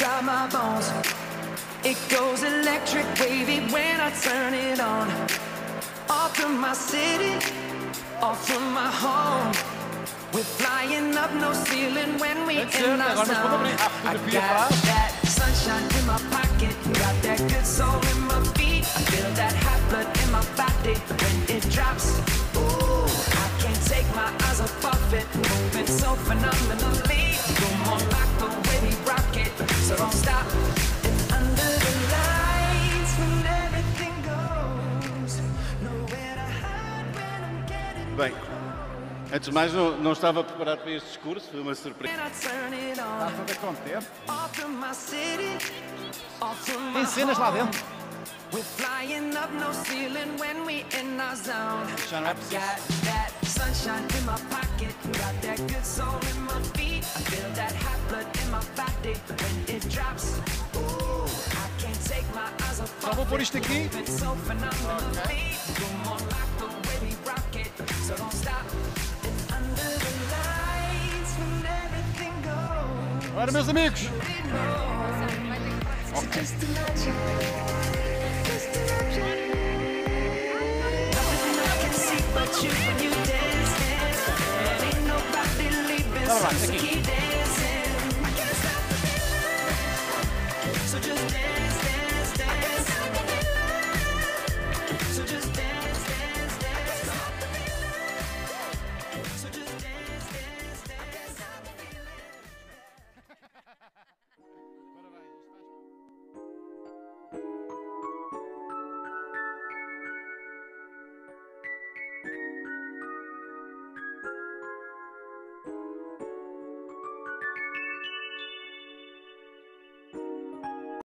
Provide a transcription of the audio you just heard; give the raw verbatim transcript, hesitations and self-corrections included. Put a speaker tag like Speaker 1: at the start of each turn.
Speaker 1: inside my bones. It goes electric wavy when I turn it on. Off from my city, off from my home. We're flying up no ceiling when we in our zone. I got that sunshine in my pocket, got that good soul in my feet. I feel that hot blood in my body when it drops. Ooh, I can't take my eyes off of it, moving so phenomenally. You're more like the way we rock it, so don't stop. And under the lights when everything goes, nowhere to hide when I'm getting.
Speaker 2: Bem, antes de mais, não, não estava preparado para este discurso, foi uma surpresa.
Speaker 3: Está toda contente. Tem cenas lá dentro. Já não é preciso. Só vou pôr isto aqui. Okay. Ora, meus amigos. Okay. Tá bom, aqui.